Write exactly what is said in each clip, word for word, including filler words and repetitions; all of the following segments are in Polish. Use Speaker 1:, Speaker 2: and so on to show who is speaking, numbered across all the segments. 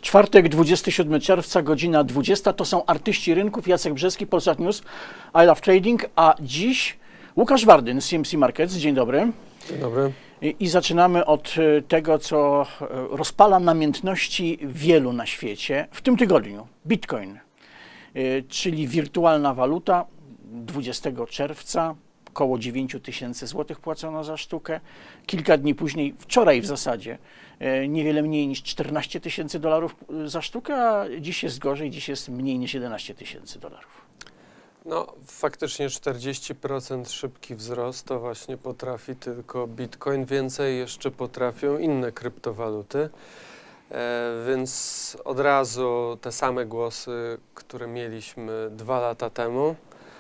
Speaker 1: Czwartek, dwudziestego siódmego czerwca, godzina dwudziesta. To są artyści rynków. Jacek Brzeski, Polsat News, I Love Trading. A dziś Łukasz Wardyn z C M C Markets. Dzień dobry.
Speaker 2: Dzień dobry.
Speaker 1: I, I zaczynamy od tego, co rozpala namiętności wielu na świecie w tym tygodniu. Bitcoin, czyli wirtualna waluta. dwudziestego czerwca około dziewięć tysięcy złotych płacono za sztukę. Kilka dni później, wczoraj w zasadzie, niewiele mniej niż czternaście tysięcy dolarów za sztukę, a dziś jest gorzej, dziś jest mniej niż jedenaście tysięcy dolarów.
Speaker 2: No, faktycznie czterdzieści procent szybki wzrost to właśnie potrafi tylko Bitcoin, więcej jeszcze potrafią inne kryptowaluty, e, więc od razu te same głosy, które mieliśmy dwa lata temu,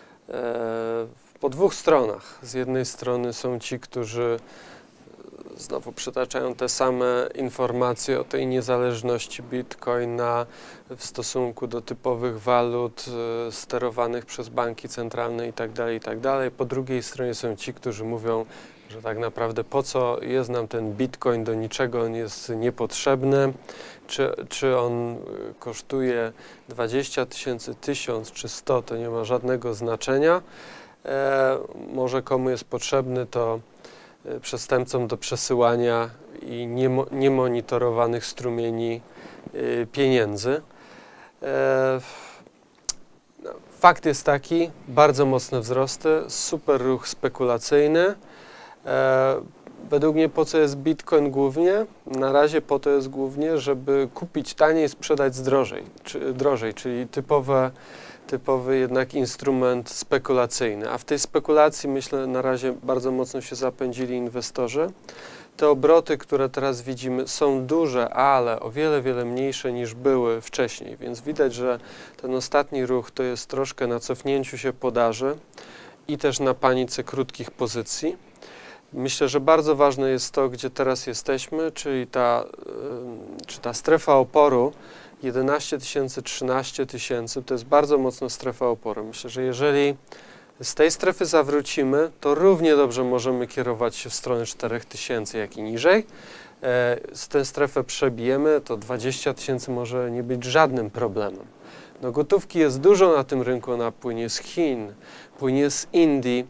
Speaker 2: e, po dwóch stronach. Z jednej strony są ci, którzy znowu przytaczają te same informacje o tej niezależności Bitcoina w stosunku do typowych walut y, sterowanych przez banki centralne itd., itd. Po drugiej stronie są ci, którzy mówią, że tak naprawdę po co jest nam ten Bitcoin, do niczego on jest niepotrzebny, czy, czy on kosztuje dwadzieścia tysięcy, tysiąc czy sto, to nie ma żadnego znaczenia. E, może komu jest potrzebny, to przestępcom do przesyłania i niemo, niemonitorowanych strumieni y, pieniędzy. E, no, fakt jest taki, bardzo mocne wzrosty, super ruch spekulacyjny. E, według mnie po co jest Bitcoin głównie? Na razie po to jest głównie, żeby kupić taniej, sprzedać drożej, czy, drożej, czyli typowe typowy jednak instrument spekulacyjny, a w tej spekulacji, myślę, na razie bardzo mocno się zapędzili inwestorzy. Te obroty, które teraz widzimy, są duże, ale o wiele, wiele mniejsze niż były wcześniej, więc widać, że ten ostatni ruch to jest troszkę na cofnięciu się podaży i też na panice krótkich pozycji. Myślę, że bardzo ważne jest to, gdzie teraz jesteśmy, czyli ta, czy ta strefa oporu, jedenaście tysięcy, trzynaście tysięcy, to jest bardzo mocna strefa oporu. Myślę, że jeżeli z tej strefy zawrócimy, to równie dobrze możemy kierować się w stronę czterech tysięcy, jak i niżej. E, z tę strefę przebijemy, to dwadzieścia tysięcy może nie być żadnym problemem. No, gotówki jest dużo na tym rynku, ona płynie z Chin, płynie z Indii.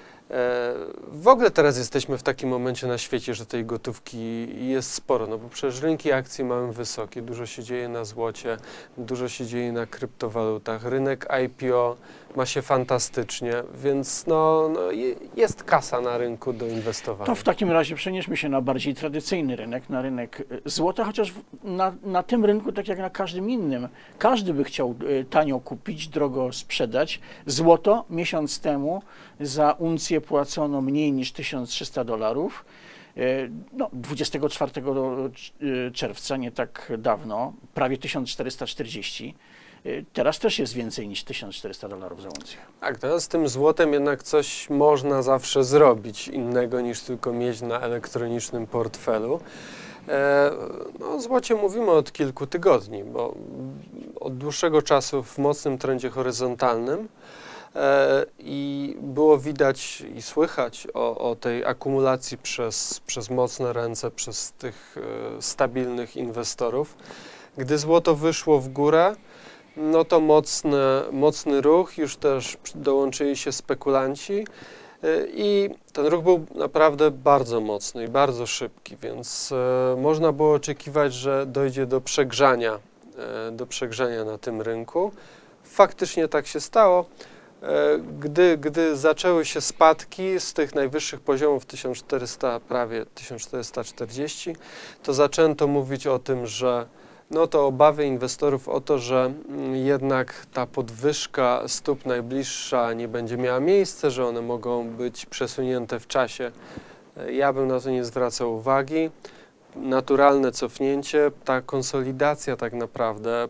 Speaker 2: W ogóle teraz jesteśmy w takim momencie na świecie, że tej gotówki jest sporo, no bo przecież rynki akcji mamy wysokie, dużo się dzieje na złocie, dużo się dzieje na kryptowalutach, rynek I P O ma się fantastycznie, więc no, no jest kasa na rynku do inwestowania.
Speaker 1: To w takim razie przenieśmy się na bardziej tradycyjny rynek, na rynek złota, chociaż na, na tym rynku, tak jak na każdym innym, każdy by chciał tanio kupić, drogo sprzedać. Złoto miesiąc temu za uncję płacono mniej niż tysiąc trzysta dolarów. No, dwudziestego czwartego czerwca, nie tak dawno, prawie tysiąc czterysta czterdzieści. Teraz też jest więcej niż tysiąc czterysta dolarów za uncję.
Speaker 2: Tak, teraz z tym złotem jednak coś można zawsze zrobić innego niż tylko mieć na elektronicznym portfelu. E, no, o złocie mówimy od kilku tygodni, bo od dłuższego czasu w mocnym trendzie horyzontalnym e, i było widać i słychać o, o tej akumulacji przez, przez mocne ręce, przez tych e, stabilnych inwestorów. Gdy złoto wyszło w górę, no to mocny, mocny ruch, już też dołączyli się spekulanci i ten ruch był naprawdę bardzo mocny i bardzo szybki, więc e, można było oczekiwać, że dojdzie do przegrzania, e, do przegrzania na tym rynku. Faktycznie tak się stało. E, gdy, gdy zaczęły się spadki z tych najwyższych poziomów tysiąc czterysta, prawie tysiąc czterysta czterdzieści, to zaczęto mówić o tym, że no to obawy inwestorów o to, że jednak ta podwyżka stóp najbliższa nie będzie miała miejsca, że one mogą być przesunięte w czasie. Ja bym na to nie zwracał uwagi. Naturalne cofnięcie, ta konsolidacja tak naprawdę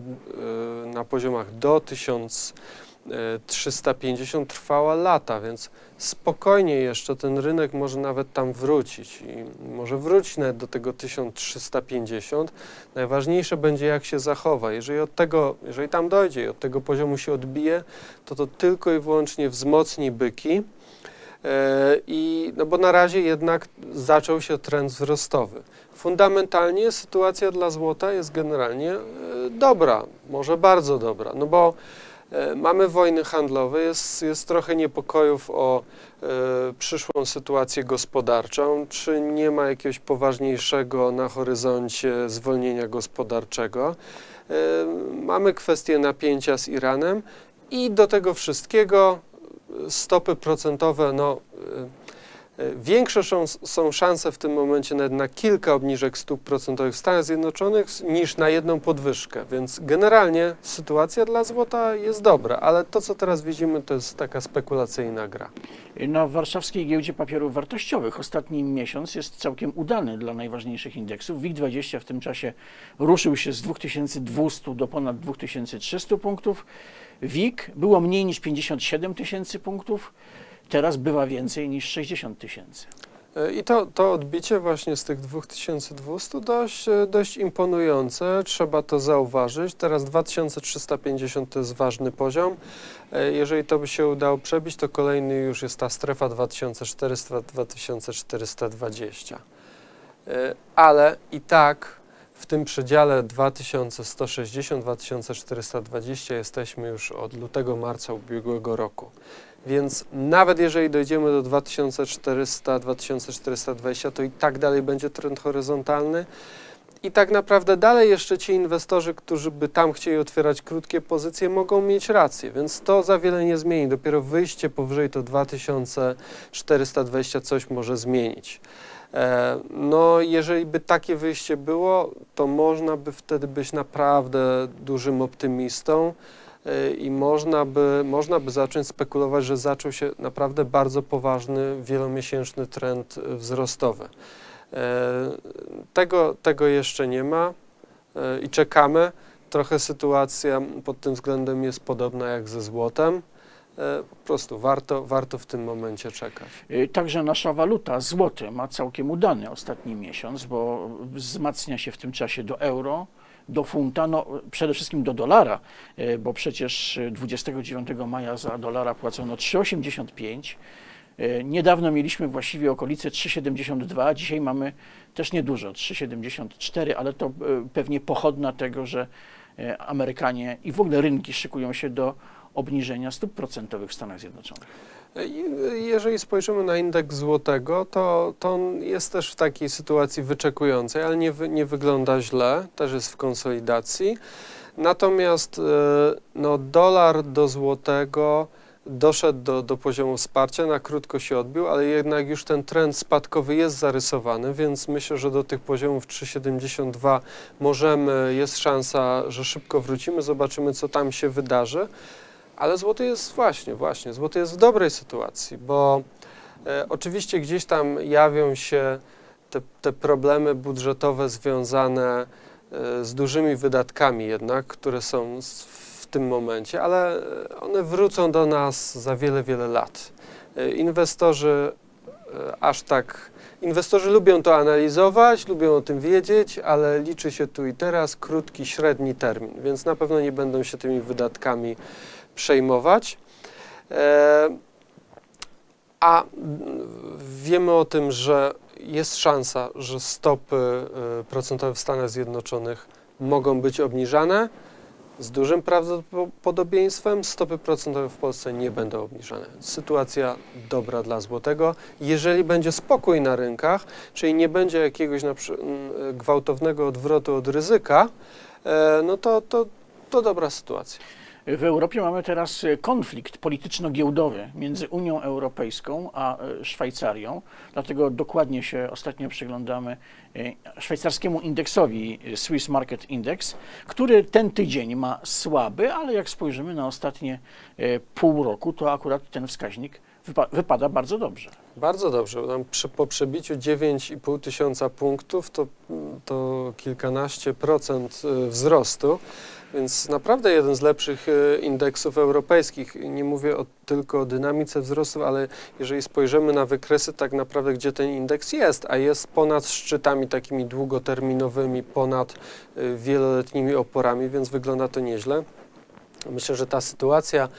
Speaker 2: na poziomach do tysiąc trzysta pięćdziesiąt trwała lata, więc spokojnie jeszcze ten rynek może nawet tam wrócić i może wrócić nawet do tego tysiąc trzysta pięćdziesiąt. Najważniejsze będzie, jak się zachowa. Jeżeli od tego, jeżeli tam dojdzie i od tego poziomu się odbije, to to tylko i wyłącznie wzmocni byki I, no bo na razie jednak zaczął się trend wzrostowy. Fundamentalnie sytuacja dla złota jest generalnie dobra, może bardzo dobra, no bo mamy wojny handlowe, jest, jest trochę niepokojów o e, przyszłą sytuację gospodarczą, czy nie ma jakiegoś poważniejszego na horyzoncie zwolnienia gospodarczego. E, mamy kwestię napięcia z Iranem i do tego wszystkiego stopy procentowe, no, e, większe są, są szanse w tym momencie nawet na kilka obniżek stóp procentowych w Stanach Zjednoczonych niż na jedną podwyżkę, więc generalnie sytuacja dla złota jest dobra, ale to, co teraz widzimy, to jest taka spekulacyjna gra.
Speaker 1: Na warszawskiej giełdzie papierów wartościowych ostatni miesiąc jest całkiem udany dla najważniejszych indeksów. WIG dwadzieścia w tym czasie ruszył się z dwóch tysięcy dwustu do ponad dwóch tysięcy trzystu punktów. WIG było mniej niż pięćdziesiąt siedem tysięcy punktów. Teraz bywa więcej niż sześćdziesiąt tysięcy.
Speaker 2: I to, to odbicie właśnie z tych dwóch tysięcy dwustu dość, dość imponujące, trzeba to zauważyć. Teraz dwa tysiące trzysta pięćdziesiąt to jest ważny poziom. Jeżeli to by się udało przebić, to kolejny już jest ta strefa dwa tysiące czterysta do dwa tysiące czterysta dwadzieścia. Ale i tak w tym przedziale dwa tysiące sto sześćdziesiąt do dwa tysiące czterysta dwadzieścia jesteśmy już od lutego, marca ubiegłego roku. Więc nawet jeżeli dojdziemy do dwa tysiące czterysta do dwa tysiące czterysta dwadzieścia, to i tak dalej będzie trend horyzontalny. I tak naprawdę dalej jeszcze ci inwestorzy, którzy by tam chcieli otwierać krótkie pozycje, mogą mieć rację, więc to za wiele nie zmieni. Dopiero wyjście powyżej to dwa tysiące czterysta dwadzieścia coś może zmienić. No, jeżeli by takie wyjście było, to można by wtedy być naprawdę dużym optymistą i można by, można by zacząć spekulować, że zaczął się naprawdę bardzo poważny, wielomiesięczny trend wzrostowy. Tego, tego jeszcze nie ma i czekamy. Trochę sytuacja pod tym względem jest podobna jak ze złotem. Po prostu warto, warto w tym momencie czekać.
Speaker 1: Także nasza waluta, złoty, ma całkiem udany ostatni miesiąc, bo wzmacnia się w tym czasie do euro, do funta, no przede wszystkim do dolara, bo przecież dwudziestego dziewiątego maja za dolara płacono trzy osiemdziesiąt pięć. Niedawno mieliśmy właściwie okolice trzy siedemdziesiąt dwa, dzisiaj mamy też niedużo, trzy siedemdziesiąt cztery, ale to pewnie pochodna tego, że Amerykanie i w ogóle rynki szykują się do obniżenia stóp procentowych w Stanach Zjednoczonych.
Speaker 2: Jeżeli spojrzymy na indeks złotego, to, to on jest też w takiej sytuacji wyczekującej, ale nie, nie wygląda źle, też jest w konsolidacji. Natomiast no, dolar do złotego doszedł do, do poziomu wsparcia, na krótko się odbił, ale jednak już ten trend spadkowy jest zarysowany, więc myślę, że do tych poziomów trzy siedemdziesiąt dwa możemy, jest szansa, że szybko wrócimy, zobaczymy, co tam się wydarzy. Ale złoty jest właśnie, właśnie, złoty jest w dobrej sytuacji, bo e, oczywiście gdzieś tam jawią się te, te problemy budżetowe związane e, z dużymi wydatkami jednak, które są w tym momencie, ale one wrócą do nas za wiele, wiele lat. E, inwestorzy e, aż tak, inwestorzy lubią to analizować, lubią o tym wiedzieć, ale liczy się tu i teraz krótki, średni termin, więc na pewno nie będą się tymi wydatkami przejmować, e, a wiemy o tym, że jest szansa, że stopy e, procentowe w Stanach Zjednoczonych mogą być obniżane. Z dużym prawdopodobieństwem stopy procentowe w Polsce nie będą obniżane. Sytuacja dobra dla złotego. Jeżeli będzie spokój na rynkach, czyli nie będzie jakiegoś na przykład gwałtownego odwrotu od ryzyka, e, no to, to, to dobra sytuacja.
Speaker 1: W Europie mamy teraz konflikt polityczno-giełdowy między Unią Europejską a Szwajcarią, dlatego dokładnie się ostatnio przyglądamy szwajcarskiemu indeksowi Swiss Market Index, który ten tydzień ma słaby, ale jak spojrzymy na ostatnie pół roku, to akurat ten wskaźnik wypa wypada bardzo dobrze.
Speaker 2: Bardzo dobrze. Tam przy, po przebiciu dziewięć i pół tysiąca punktów to, to kilkanaście procent wzrostu. Więc naprawdę jeden z lepszych indeksów europejskich. Nie mówię o, tylko o dynamice wzrostu, ale jeżeli spojrzymy na wykresy tak naprawdę, gdzie ten indeks jest, a jest ponad szczytami takimi długoterminowymi, ponad wieloletnimi oporami, więc wygląda to nieźle. Myślę, że ta sytuacja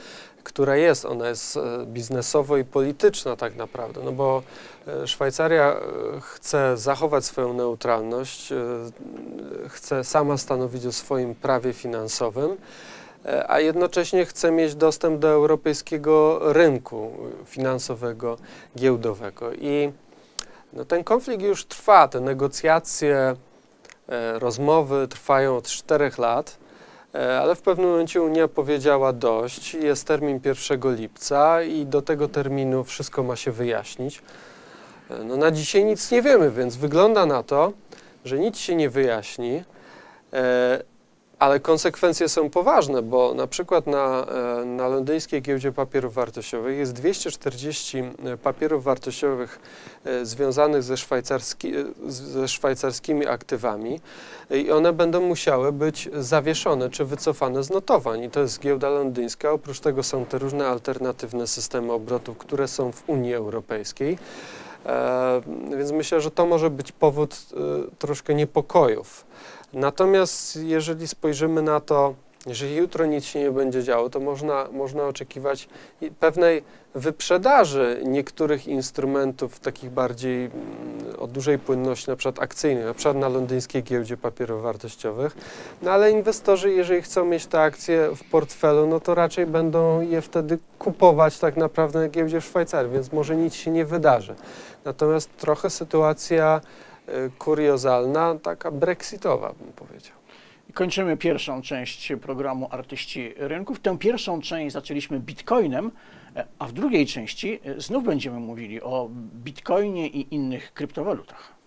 Speaker 2: która jest, ona jest biznesowo i polityczna tak naprawdę, no bo Szwajcaria chce zachować swoją neutralność, chce sama stanowić o swoim prawie finansowym, a jednocześnie chce mieć dostęp do europejskiego rynku finansowego, giełdowego. I no, ten konflikt już trwa, te negocjacje, rozmowy trwają od czterech lat. Ale w pewnym momencie Unia powiedziała dość, jest termin pierwszego lipca i do tego terminu wszystko ma się wyjaśnić. No na dzisiaj nic nie wiemy, więc wygląda na to, że nic się nie wyjaśni, ale konsekwencje są poważne, bo na przykład na, na londyńskiej giełdzie papierów wartościowych jest dwieście czterdzieści papierów wartościowych związanych ze, szwajcarski, ze szwajcarskimi aktywami i one będą musiały być zawieszone czy wycofane z notowań. I to jest giełda londyńska. Oprócz tego są te różne alternatywne systemy obrotów, które są w Unii Europejskiej. E, więc myślę, że to może być powód e, troszkę niepokojów. Natomiast jeżeli spojrzymy na to, jeżeli jutro nic się nie będzie działo, to można, można oczekiwać pewnej wyprzedaży niektórych instrumentów takich bardziej o dużej płynności, na przykład akcyjnych, na przykład na londyńskiej giełdzie papierów wartościowych. No ale inwestorzy, jeżeli chcą mieć te akcje w portfelu, no to raczej będą je wtedy kupować tak naprawdę na giełdzie w Szwajcarii, więc może nic się nie wydarzy. Natomiast trochę sytuacja kuriozalna, taka brexitowa, bym powiedział.
Speaker 1: Kończymy pierwszą część programu Artyści Rynków. Tę pierwszą część zaczęliśmy bitcoinem, a w drugiej części znów będziemy mówili o bitcoinie i innych kryptowalutach.